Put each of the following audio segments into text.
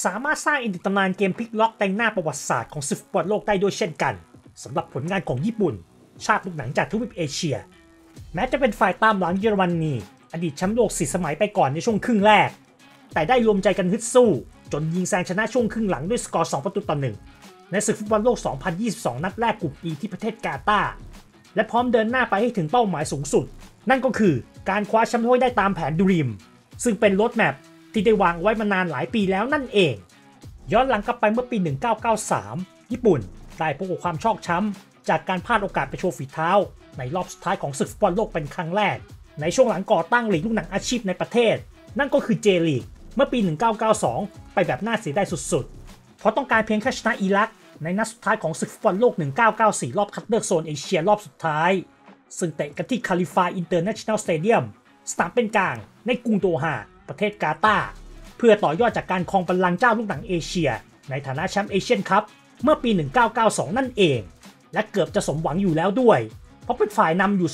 สามารถสร้างตำนานเกมพลิกล็อกแต่งหน้าประวัติศาสตร์ของศึกฟุตบอลโลกได้ด้วยเช่นกันสำหรับผลงานของญี่ปุ่นชาติลูกหนังจากทวีปเอเชียแม้จะเป็นฝ่ายตามหลังเยอรมนีอดีตแชมป์โลก4 สมัยไปก่อนในช่วงครึ่งแรกแต่ได้รวมใจกันฮึดสู้จนยิงแซงชนะช่วงครึ่งหลังด้วยสกอร์2-1ในศึกฟุตบอลโลก 2022 นัดแรกกลุ่ม E ที่ประเทศกาตาร์และพร้อมเดินหน้าไปให้ถึงเป้าหมายสูงสุดนั่นก็คือการคว้าแชมป์โลกได้ตามแผนดรีมซึ่งเป็นโรดแมปที่ได้วางไว้มานานหลายปีแล้วนั่นเองย้อนหลังกลับไปเมื่อปี 1993 ญี่ปุ่นได้พบกับความชอกช้ำจากการพลาดโอกาสไปโชว์ฝีเท้าในรอบสุดท้ายของศึกฟุตบอลโลกเป็นครั้งแรกในช่วงหลังก่อตั้งลีกลูกหนังอาชีพในประเทศนั่นก็คือเจลีกเมื่อปี 1992 ไปแบบน่าเสียดายสุดๆเพราะต้องการเพียงแค่ชนะอิรักในนัดสุดท้ายของศึกฟุตบอลโลก 1994 รอบคัดเลือกโซนเอเชียรอบสุดท้ายซึ่งเตะกันที่คาลิฟาอินเตอร์เนชั่นแนลสเตเดียมสนามเป็นกลางในกรุงโดฮาประเทศกาตาร์เพื่อต่อยอดจากการครองบัลลังก์เจ้าลูกหนังเอเชียในฐานะแชมป์เอเชียนคัพเมื่อปี 1992 นั่นเองและเกือบจะสมหวังอยู่แล้วด้วยเพราะเป็นฝ่ายนำอยู่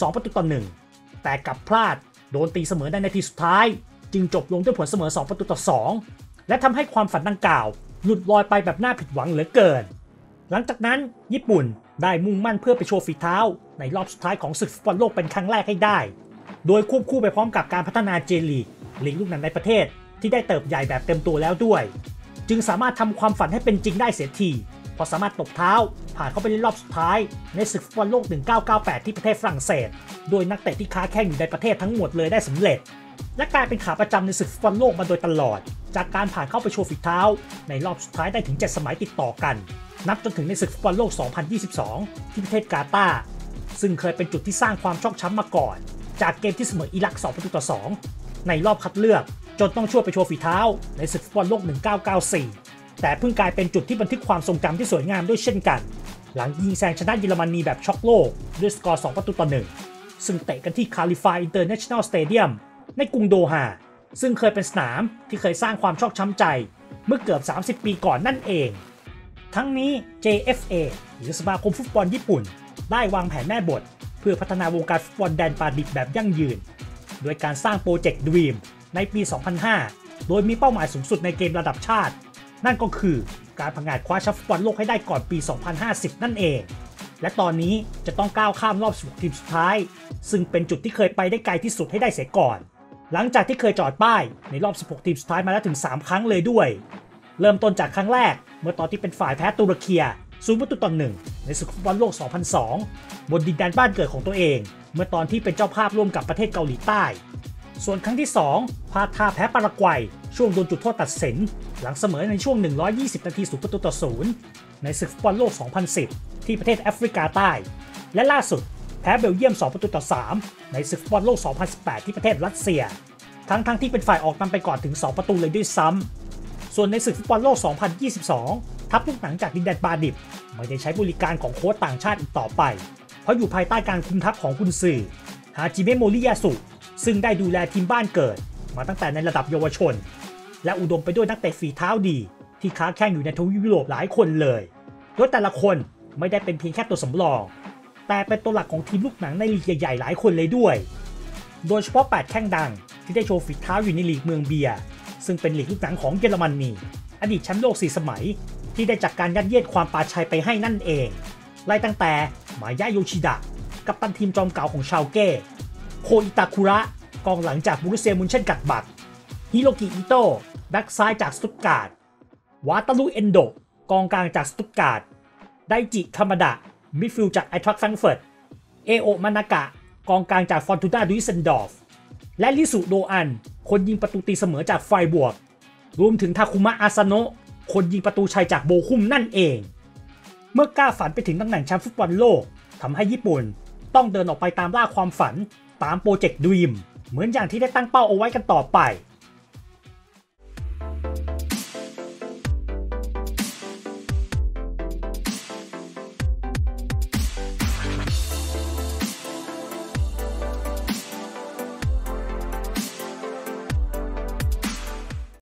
2-1แต่กลับพลาดโดนตีเสมอในนาทีสุดท้ายจึงจบลงด้วยผลเสมอ2-2และทำให้ความฝันดังกล่าวหลุดลอยไปแบบน่าผิดหวังเหลือเกินหลังจากนั้นญี่ปุ่นได้มุ่งมั่นเพื่อไปโชว์ฝีเท้าในรอบสุดท้ายของศึกฟุตบอลโลกเป็นครั้งแรกให้ได้โดยควบคู่ไปพร้อมกับการพัฒนาเจลีกลีกลูกหนังในประเทศที่ได้เติบใหญ่แบบเต็มตัวแล้วด้วยจึงสามารถทำความฝันให้เป็นจริงได้เสียทีพอสามารถตบเท้าผ่านเข้าไปในรอบสุดท้ายในศึกฟุตบอลโลก 1998 ที่ประเทศฝรั่งเศสโดยนักเตะที่ค้าแข่งอยู่ในประเทศทั้งหมดเลยได้สำเร็จและกลายเป็นขาประจำในศึกฟุตบอลโลกมาโดยตลอดจากการผ่านเข้าไปโชว์ฝีเท้าในรอบสุดท้ายได้ถึง7 สมัยติดต่อกันนับจนถึงในศึกฟุตบอลโลก 2022 ที่ประเทศกาตาร์ซึ่งเคยเป็นจุดที่สร้างความชอกช้ำมาก่อนจากเกมที่เสมออิรัก 2-2 ในรอบคัดเลือกจนต้องช่วยไปโชว์ฝีเท้าในศึกฟุตบอลโลก 1994 แต่เพิ่งกลายเป็นจุดที่บันทึกความทรงจำที่สวยงามด้วยเช่นกันหลังยิงแซงชนะเยอรมนีแบบช็อกโลกด้วยสกอร์ 2-1 ซึ่งเตะกันที่คาลิฟาอินเตอร์เนชั่นแนลสเตเดียมในกรุงโดฮาซึ่งเคยเป็นสนามที่เคยสร้างความชอกช้ำใจเมื่อเกือบ 30 ปีก่อนนั่นเองทั้งนี้ JFA หรือสมาคมฟุตบอลญี่ปุ่นได้วางแผนแม่บทเพื่อพัฒนาวงการฟุตบอลแดนปาดิบแบบยั่งยืนโดยการสร้างโปรเจกต์ดรีมในปี 2005 โดยมีเป้าหมายสูงสุดในเกมระดับชาตินั่นก็คือการผงาดคว้าแชมป์ฟุตบอลโลกให้ได้ก่อนปี 2050 นั่นเองและตอนนี้จะต้องก้าวข้ามรอบ16 ทีมสุดท้ายซึ่งเป็นจุดที่เคยไปได้ไกลที่สุดให้ได้เสียก่อนหลังจากที่เคยจอดป้ายในรอบ16 ทีมสุดท้ายมาแล้วถึง3 ครั้งเลยด้วยเริ่มต้นจากครั้งแรกเมื่อตอนที่เป็นฝ่ายแพ้ตุรกี0-1ในศึกฟุตบอลโลก 2002 บนดินแดนบ้านเกิดของตัวเองเมื่อตอนที่เป็นเจ้าภาพร่วมกับประเทศเกาหลีใต้ส่วนครั้งที่2พลาดท่าแพ้ปารากวัยช่วงโดนจุดโทษตัดสินหลังเสมอในช่วง120 นาที0-0ในศึกฟุตบอลโลก 2010 ที่ประเทศแอฟริกาใต้และล่าสุดแพ้เบลเยียม2-3ในศึกฟุตบอลโลก 2018 ที่ประเทศรัสเซียทั้งที่เป็นฝ่ายออกนำไปก่อนถึง2 ประตูเลยด้วยซ้ำส่วนในศึกฟุตบอลโลก 2022 ทัพลูกหนังจากดินแดนปาดิบไม่ได้ใช้บริการของโค้ชต่างชาติอีกต่อไปเพราะอยู่ภายใต้การคุมทัพของกุนซือฮาจิเมะโมริยาสุซึ่งได้ดูแลทีมบ้านเกิดมาตั้งแต่ในระดับเยาวชนและอุดมไปด้วยนักเตะฝีเท้าดีที่ค้าแข่งอยู่ในทวีปยุโรปหลายคนเลยโดยแต่ละคนไม่ได้เป็นเพียงแค่ตัวสำรองแต่เป็นตัวหลักของทีมลูกหนังในลีกใหญ่ๆหลายคนเลยด้วยโดยเฉพาะ8 แข้งดังที่ได้โชว์ฝีเท้าอยู่ในลีกเมืองเบียร์ซึ่งเป็นลีกลูกหนังของเยอรมนีอดีตแชมป์โลก4 สมัยที่ได้จากการยัดเยียดความปราชัยไปให้นั่นเองไล่ตั้งแต่มายะโยชิดะกัปตันทีมจอมเก่าของชาวเก้โคอิตาคุระกองหลังจากบรูเซียมุนเช่นกัดบักฮิโรกิอิโตะแบ็กซ้ายจากสตุตการ์ดวาตารุเอนโดกองกลางจากสตุตการ์ดไดจิคามาดะมิดฟิลด์จากไอทรัคแฟรงก์เฟิร์ตเอโอมานากะกองกลางจากฟอร์ตูนาดุยเซนดอร์ฟและลิสุโดอันคนยิงประตูตีเสมอจากไฟบวกรวมถึงทาคุมะอาซาโนะคนยิงประตูชัยจากโบคุมนั่นเองเมื่อกล้าฝันไปถึงตำแหน่งแชมป์ฟุตบอลโลกทำให้ญี่ปุ่นต้องเดินออกไปตามล่าความฝันตามโปรเจกต์ดรีมเหมือนอย่างที่ได้ตั้งเป้าเอาไว้กันต่อไป